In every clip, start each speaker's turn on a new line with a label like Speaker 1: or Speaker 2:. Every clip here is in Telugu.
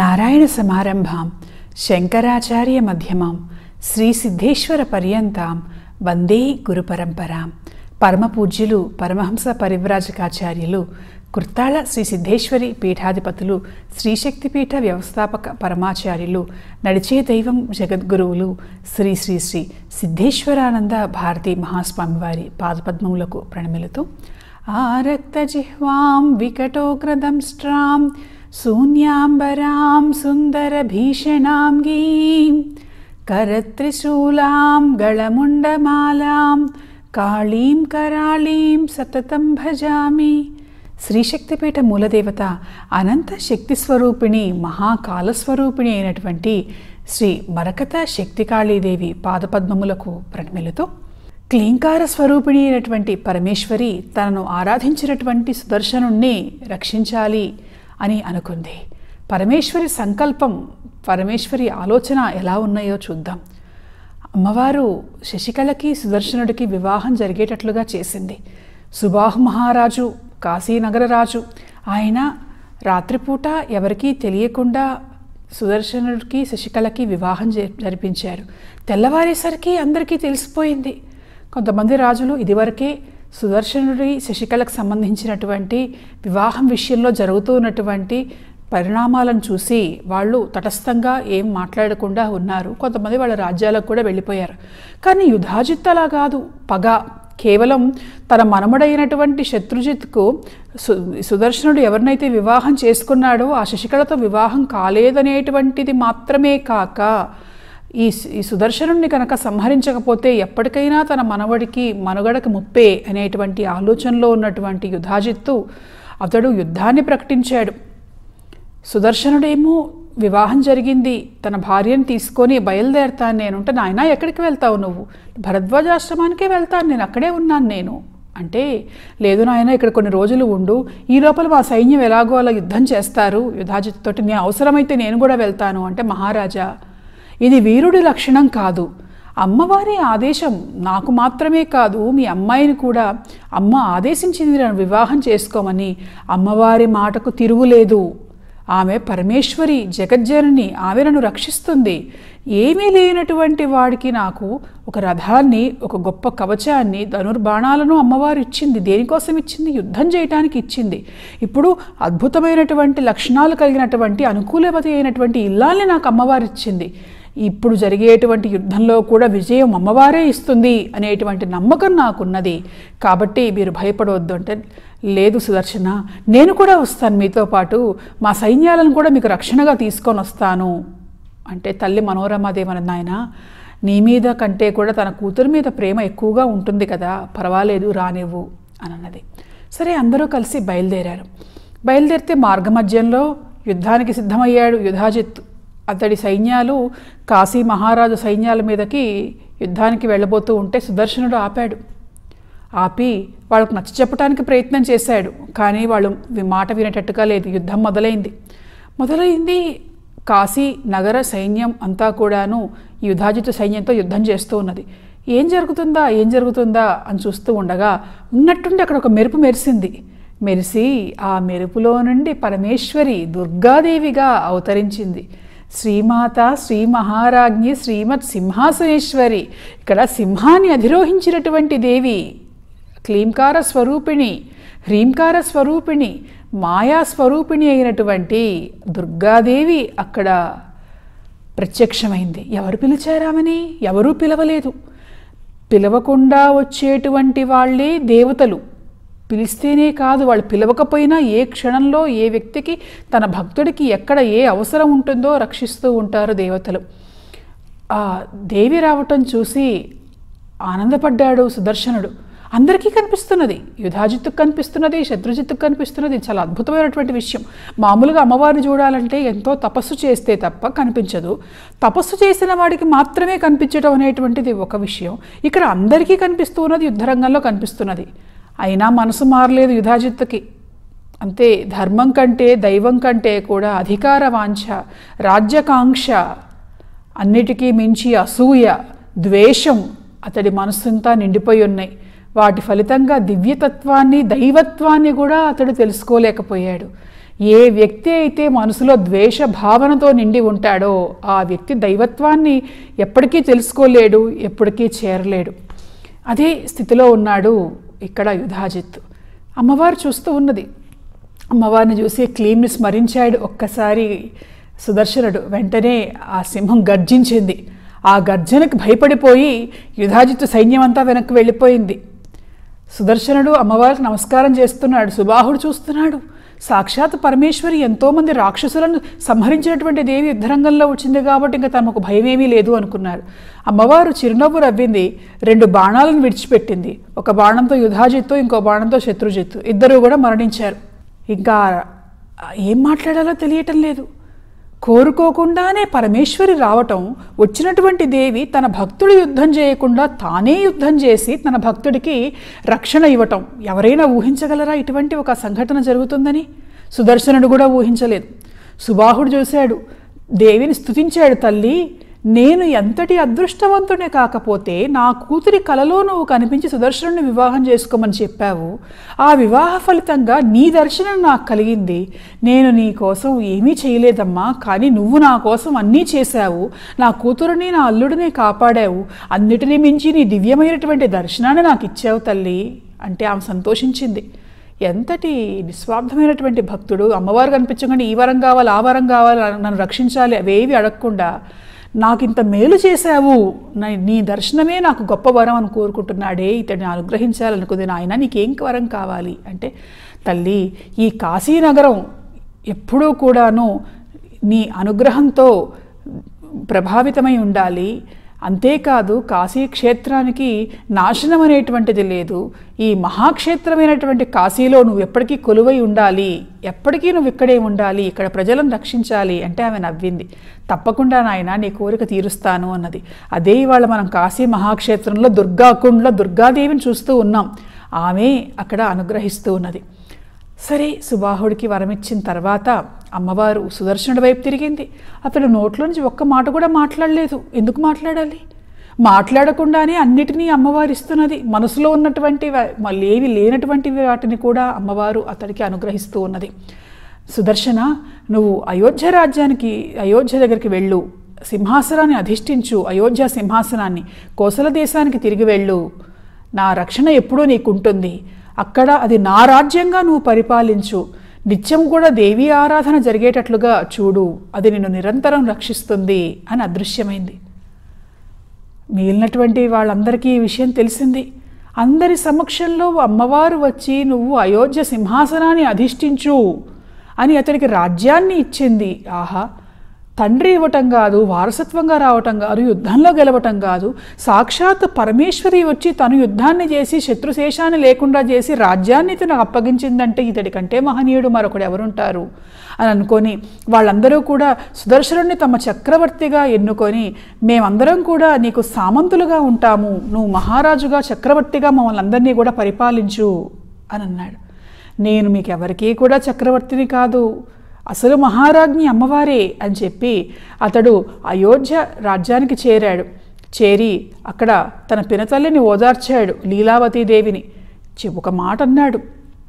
Speaker 1: నారాయణ సమారంభాం శంకరాచార్య మధ్యమాం శ్రీ సిద్ధేశ్వర పర్యంతాం వందే గురు పరంపరాం. పరమపూజ్యులు పరమహంస పరివ్రాజకాచార్యులు కుర్తాళ శ్రీ సిద్ధేశ్వరి పీఠాధిపతులు శ్రీశక్తిపీఠ వ్యవస్థాపక పరమాచార్యులు నడిచే దైవం జగద్గురువులు శ్రీ శ్రీ శ్రీ సిద్ధేశ్వరానంద భారతీ మహాస్వామివారి పాదపద్మములకు ప్రణమిలుతూ ఆరక్త జిహ్వాం వికటోగ్రదంష్ట్రాం శూన్యాంబరాం సుందర భీషణాం గీం కరత్రిశూలాం గళముండమాలాం కాళీం కరాళీం సతతం భజామి. శ్రీశక్తిపీఠ మూలదేవత అనంత శక్తి స్వరూపిణి మహాకాలస్వరూపిణి అయినటువంటి శ్రీ మరకత శక్తికాళీదేవి పాదపద్మములకు ప్రణమిలుతూ క్లీంకార స్వరూపిణి అయినటువంటి పరమేశ్వరి తనను ఆరాధించినటువంటి సుదర్శనుణ్ణి రక్షించాలి అని అనుకుంది. పరమేశ్వరి సంకల్పం, పరమేశ్వరి ఆలోచన ఎలా ఉన్నాయో చూద్దాం. అమ్మవారు శశికళకి సుదర్శనుడికి వివాహం జరిగేటట్లుగా చేసింది. సుబాహు మహారాజు కాశీనగర రాజు, ఆయన రాత్రిపూట ఎవరికీ తెలియకుండా సుదర్శనుడికి శశికళకి వివాహం జరిపించారు. తెల్లవారేసరికి అందరికీ తెలిసిపోయింది. కొంతమంది రాజులు ఇదివరకే సుదర్శనుడి శశికళకు సంబంధించినటువంటి వివాహం విషయంలో జరుగుతూ ఉన్నటువంటి పరిణామాలను చూసి వాళ్ళు తటస్థంగా ఏం మాట్లాడకుండా ఉన్నారు. కొంతమంది వాళ్ళ రాజ్యాలకు కూడా వెళ్ళిపోయారు. కానీ యుధాజిత్ అలా కాదు. పగ కేవలం తన మనమడైనటువంటి శత్రుజిత్కు సుదర్శనుడు ఎవరినైతే వివాహం చేసుకున్నాడో ఆ శశికళతో వివాహం కాలేదనేటువంటిది మాత్రమే కాక ఈ సుదర్శనుడిని కనుక సంహరించకపోతే ఎప్పటికైనా తన మనవడికి మనుగడకు ముప్పే అనేటువంటి ఆలోచనలో ఉన్నటువంటి యుధాజిత్తు అతడు యుద్ధాన్ని ప్రకటించాడు. సుదర్శనుడేమో వివాహం జరిగింది, తన భార్యను తీసుకొని బయలుదేరతాను నేనుంటే, నాయనా ఎక్కడికి వెళ్తావు నువ్వు? భరద్వాజాశ్రమానికే వెళ్తాను, నేను అక్కడే ఉన్నాను నేను అంటే, లేదు నాయన ఇక్కడ కొన్ని రోజులు ఉండు, ఈ లోపల మా సైన్యం ఎలాగో అలా యుద్ధం చేస్తారు యుధాజిత్తోటి, నేను అవసరమైతే నేను కూడా వెళ్తాను అంటే, మహారాజా ఇది వీరుడి లక్షణం కాదు. అమ్మవారి ఆదేశం నాకు మాత్రమే కాదు మీ అమ్మాయిని కూడా అమ్మ ఆదేశించింది నన్ను వివాహం చేసుకోమని. అమ్మవారి మాటకు తిరుగులేదు. ఆమె పరమేశ్వరి జగజ్జనని, ఆమె నన్ను రక్షిస్తుంది. ఏమీ లేనటువంటి వాడికి నాకు ఒక రథాన్ని, ఒక గొప్ప కవచాన్ని, ధనుర్బాణాలను అమ్మవారు ఇచ్చింది. దేనికోసం ఇచ్చింది? యుద్ధం చేయడానికి ఇచ్చింది. ఇప్పుడు అద్భుతమైనటువంటి లక్షణాలు కలిగినటువంటి అనుకూలవతి అయినటువంటి ఇల్లాల్ని నాకు అమ్మవారు ఇచ్చింది. ఇప్పుడు జరిగేటువంటి యుద్ధంలో కూడా విజయం అమ్మవారే ఇస్తుంది అనేటువంటి నమ్మకం నాకున్నది. కాబట్టి మీరు భయపడవద్దు అంటే, లేదు సుదర్శన, నేను కూడా వస్తాను మీతో పాటు, మా సైన్యాలను కూడా మీకు రక్షణగా తీసుకొని వస్తాను అంటే, తల్లి మనోరమాదేవి నాయన నీ మీద కంటే కూడా తన కూతురు మీద ప్రేమ ఎక్కువగా ఉంటుంది కదా, పర్వాలేదు రానివ్వు అని అన్నది. సరే అందరూ కలిసి బయలుదేరారు. బయలుదేరితే మార్గమధ్యంలో యుద్ధానికి సిద్ధమయ్యాడు యుధాజిత్. అతడి సైన్యాలు కాశీ మహారాజు సైన్యాల మీదకి యుద్ధానికి వెళ్ళబోతూ ఉంటే సుదర్శనుడు ఆపాడు. ఆపి వాళ్ళకు నచ్చ చెప్పడానికి ప్రయత్నం చేశాడు. కానీ వాళ్ళు మాట వినేటట్టుగా లేదు. యుద్ధం మొదలైంది. కాశీ నగర సైన్యం అంతా కూడాను యుధాజిత్ సైన్యంతో యుద్ధం చేస్తూ ఉన్నది. ఏం జరుగుతుందా అని చూస్తూ ఉండగా ఉన్నట్టుండి అక్కడ ఒక మెరుపు మెరిసి ఆ మెరుపులో నుండి పరమేశ్వరి దుర్గాదేవిగా అవతరించింది. శ్రీమాత శ్రీ మహారాజ్ఞి శ్రీమత్ సింహాసనేశ్వరి, ఇక్కడ సింహాన్ని అధిరోహించినటువంటి దేవి, క్లీంకార స్వరూపిణి, హ్రీంకార స్వరూపిణి, మాయాస్వరూపిణి అయినటువంటి దుర్గాదేవి అక్కడ ప్రత్యక్షమైంది. ఎవరు పిలిచారామని? ఎవరూ పిలవలేదు. పిలవకుండా వచ్చేటువంటి వాళ్ళే దేవతలు. పిలిస్తేనే కాదు, వాళ్ళు పిలవకపోయినా ఏ క్షణంలో ఏ వ్యక్తికి తన భక్తుడికి ఎక్కడ ఏ అవసరం ఉంటుందో రక్షిస్తూ ఉంటారు దేవతలు. ఆ దేవి రావటం చూసి ఆనందపడ్డాడు సుదర్శనుడు. అందరికీ కనిపిస్తున్నది, యుధాజిత్తుకు కనిపిస్తున్నది, శత్రుజిత్తుకు కనిపిస్తున్నది. చాలా అద్భుతమైనటువంటి విషయం. మామూలుగా అమ్మవారిని చూడాలంటే ఎంతో తపస్సు చేస్తే తప్ప కనిపించదు. తపస్సు చేసిన వాడికి మాత్రమే కనిపించడం అనేటువంటిది ఒక విషయం. ఇక్కడ అందరికీ కనిపిస్తూ ఉన్నది, యుద్ధరంగంలో కనిపిస్తున్నది. అయినా మనసు మారలేదు యుధాజిత్తుకి. అంతే, ధర్మం కంటే దైవం కంటే కూడా అధికార వాంఛ, రాజ్యకాంక్ష, అన్నిటికీ మించి అసూయ, ద్వేషం అతడి మనస్సంతా నిండిపోయి ఉన్నాయి. వాటి ఫలితంగా దివ్యతత్వాన్ని దైవత్వాన్ని కూడా అతడు తెలుసుకోలేకపోయాడు. ఏ వ్యక్తి అయితే మనసులో ద్వేష భావనతో నిండి ఉంటాడో ఆ వ్యక్తి దైవత్వాన్ని ఎప్పటికీ తెలుసుకోలేడు, ఎప్పటికీ చేరలేడు. అదే స్థితిలో ఉన్నాడు ఇక్కడ యుధాజిత్. అమ్మవారు చూస్తూ ఉన్నది. అమ్మవారిని చూసి క్లీంని స్మరించాడు ఒక్కసారి సుదర్శనుడు. వెంటనే ఆ సింహం గర్జించింది. ఆ గర్జనకు భయపడిపోయి యుధాజిత్తు సైన్యం అంతా వెనక్కి వెళ్ళిపోయింది. సుదర్శనుడు అమ్మవారికి నమస్కారం చేస్తున్నాడు. సుబాహుడు చూస్తున్నాడు. సాక్షాత్ పరమేశ్వరి ఎంతోమంది రాక్షసులను సంహరించినటువంటి దేవి యుద్ధరంగంలో వచ్చింది కాబట్టి ఇంకా తమకు భయమేమీ లేదు అనుకున్నారు. అమ్మవారు చిరునవ్వు నవ్వింది. 2 బాణాలను విడిచిపెట్టింది. ఒక బాణంతో యుధాజిత్తు, ఇంకో బాణంతో శత్రుజిత్తు. ఇద్దరూ కూడా మరణించారు. ఇంకా ఏం మాట్లాడాలో తెలియటం లేదు. కోరుకోకుండానే పరమేశ్వరి రావటం, వచ్చినటువంటి దేవి తన భక్తుడు యుద్ధం చేయకుండా తానే యుద్ధం చేసి తన భక్తుడికి రక్షణ ఇవ్వటం ఎవరైనా ఊహించగలరా ఇటువంటి ఒక సంఘటన జరుగుతుందని? సుదర్శనుడు కూడా ఊహించలేదు. సుబాహుడు చూశాడు, దేవిని స్తుతించాడు. తల్లి, నేను ఎంతటి అదృష్టవంతుడే కాకపోతే నా కూతురి కలలో నువ్వు కనిపించి సుదర్శనుడిని వివాహం చేసుకోమని చెప్పావు. ఆ వివాహ ఫలితంగా నీ దర్శనం నాకు కలిగింది. నేను నీ కోసం ఏమీ చేయలేదమ్మా, కానీ నువ్వు నా కోసం అన్నీ చేశావు. నా కూతురుని నా అల్లుడిని కాపాడావు. అన్నిటినీ మించి నీ దివ్యమైనటువంటి దర్శనాన్ని నాకు ఇచ్చావు తల్లి అంటే ఆమె సంతోషించింది. ఎంతటి నిస్వార్థమైనటువంటి భక్తుడు! అమ్మవారు కనిపించగానే ఈ వరం కావాలి, ఆ వరం కావాలి, నన్ను రక్షించాలి అవేవి అడగకుండా నాకు ఇంత మేలు చేశావు, నీ దర్శనమే నాకు గొప్ప వరం అని కోరుకుంటున్నాడే, ఇతడిని అనుగ్రహించాలనుకుంది. నాయన నీకేం వరం కావాలి అంటే, తల్లి ఈ కాశీనగరం ఎప్పుడూ కూడాను నీ అనుగ్రహంతో ప్రభావితమై ఉండాలి. అంతేకాదు కాశీ క్షేత్రానికి నాశనం అనేటువంటిది లేదు. ఈ మహాక్షేత్రమైనటువంటి కాశీలో నువ్వు ఎప్పటికీ కొలువై ఉండాలి, ఎప్పటికీ నువ్వు ఇక్కడే ఉండాలి, ఇక్కడ ప్రజలను రక్షించాలి అంటే ఆమె నవ్వింది. తప్పకుండా నాయన నీ కోరిక తీరుస్తాను అన్నది. అదే ఇవాళ మనం కాశీ మహాక్షేత్రంలో దుర్గాకుండ్లో దుర్గాదేవిని చూస్తూ ఉన్నాం. ఆమె అక్కడ అనుగ్రహిస్తూ ఉన్నది. సరే, సుబాహుడికి వరమిచ్చిన తర్వాత అమ్మవారు సుదర్శనుడి వైపు తిరిగింది. అతడు నోట్లోంచి ఒక్క మాట కూడా మాట్లాడలేదు. ఎందుకు మాట్లాడాలి? మాట్లాడకుండానే అన్నిటినీ అమ్మవారు ఇస్తున్నది. మనసులో ఉన్నటువంటి మళ్ళీ ఏవి లేనటువంటి వాటిని కూడా అమ్మవారు అతడికి అనుగ్రహిస్తూ ఉన్నది. సుదర్శన, నువ్వు అయోధ్య రాజ్యానికి, అయోధ్య దగ్గరికి వెళ్ళు, సింహాసనాన్ని అధిష్ఠించు, అయోధ్య సింహాసనాన్ని, కోసల దేశానికి తిరిగి వెళ్ళు. నా రక్షణ ఎప్పుడూ నీకుంటుంది. అక్కడ అది నా రాజ్యంగా నువ్వు పరిపాలించు. నిత్యం కూడా దేవీ ఆరాధన జరిగేటట్లుగా చూడు, అది నిన్ను నిరంతరం రక్షిస్తుంది అని అదృశ్యమైంది. మిగిలినటువంటి వాళ్ళందరికీ ఈ విషయం తెలిసింది. అందరి సమక్షంలో అమ్మవారు వచ్చి నువ్వు అయోధ్య సింహాసనాన్ని అధిష్ఠించు అని అతడికి రాజ్యాన్ని ఇచ్చింది. ఆహా, తండ్రి ఇవ్వటం కాదు, వారసత్వంగా రావటం కాదు, యుద్ధంలో గెలవటం కాదు, సాక్షాత్ పరమేశ్వరి వచ్చి తను యుద్ధాన్ని చేసి శత్రుశేషాన్ని లేకుండా చేసి రాజ్యాన్ని తను అప్పగించిందంటే ఇతడి కంటే మహనీయుడు మరొకడు ఎవరుంటారు అని అనుకొని వాళ్ళందరూ కూడా సుదర్శనుడిని తమ చక్రవర్తిగా ఎన్నుకొని మేమందరం కూడా నీకు సామంతులుగా ఉంటాము, నువ్వు మహారాజుగా చక్రవర్తిగా మమ్మల్ని అందరినీ కూడా పరిపాలించు అని అన్నాడు. నేను మీకెవరికీ కూడా చక్రవర్తిని కాదు, అసలు మహారాజ్ఞి అమ్మవారే అని చెప్పి అతడు అయోధ్య రాజ్యానికి చేరాడు. చేరి అక్కడ తన పినతల్లిని ఓదార్చాడు, లీలావతీదేవిని. ఒక మాట అన్నాడు,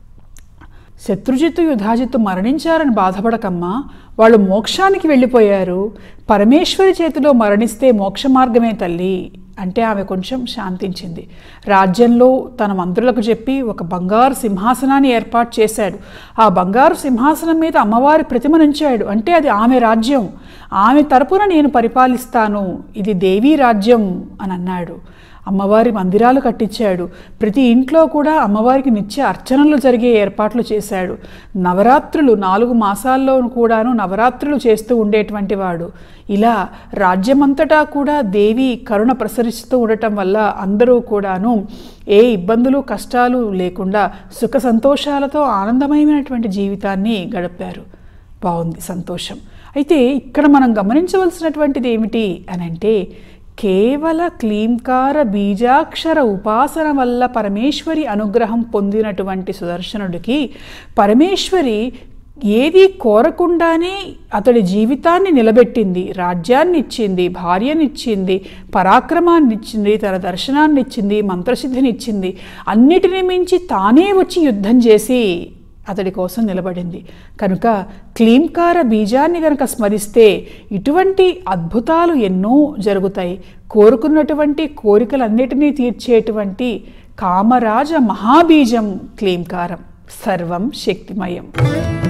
Speaker 1: శత్రుజిత్తు యుధాజిత్తు మరణించారని బాధపడకమ్మా, వాళ్ళు మోక్షానికి వెళ్ళిపోయారు. పరమేశ్వరి చేతిలో మరణిస్తే మోక్ష మార్గమే తల్లి అంటే ఆమె కొంచెం శాంతించింది. రాజ్యంలో తన మంత్రులకు చెప్పి ఒక బంగారు సింహాసనాన్ని ఏర్పాటు చేశాడు. ఆ బంగారు సింహాసనం మీద అమ్మవారి ప్రతిమనుంచాడు. అంటే అది ఆమె రాజ్యం, ఆమె తరపున నేను పరిపాలిస్తాను, ఇది దేవీ రాజ్యం అని అన్నాడు. అమ్మవారి మందిరాలు కట్టించాడు. ప్రతి ఇంట్లో కూడా అమ్మవారికి నిత్య అర్చనలు జరిగే ఏర్పాట్లు చేశాడు. నవరాత్రులు 4 మాసాల్లో కూడాను నవరాత్రులు చేస్తూ ఉండేటువంటి వాడు. ఇలా రాజ్యమంతటా కూడా దేవి కరుణ ప్రసరిస్తూ ఉండటం వల్ల అందరూ కూడాను ఏ ఇబ్బందులు కష్టాలు లేకుండా సుఖ సంతోషాలతో ఆనందమయమైనటువంటి జీవితాన్ని గడిపారు. బాగుంది, సంతోషం. అయితే ఇక్కడ మనం గమనించవలసినటువంటిది ఏమిటి అని అంటే, కేవల క్లీంకార బీజాక్షర ఉపాసన వల్ల పరమేశ్వరి అనుగ్రహం పొందినటువంటి సుదర్శనుడికి పరమేశ్వరి ఏది కోరకుండానే అతడి జీవితాన్ని నిలబెట్టింది, రాజ్యాన్ని ఇచ్చింది, భార్యనిచ్చింది, పరాక్రమాన్ని ఇచ్చింది, తన దర్శనాన్ని ఇచ్చింది, మంత్రసిద్ధిని ఇచ్చింది. అన్నిటిని మించి తానే వచ్చి యుద్ధం చేసి అతడి కోసం నిలబడింది. కనుక క్లీంకార బీజాన్ని గనక స్మరిస్తే ఇటువంటి అద్భుతాలు ఎన్నో జరుగుతాయి. కోరుకున్నటువంటి కోరికలన్నిటినీ తీర్చేటువంటి కామరాజ మహాబీజం క్లీంకారం. సర్వం శక్తిమయం.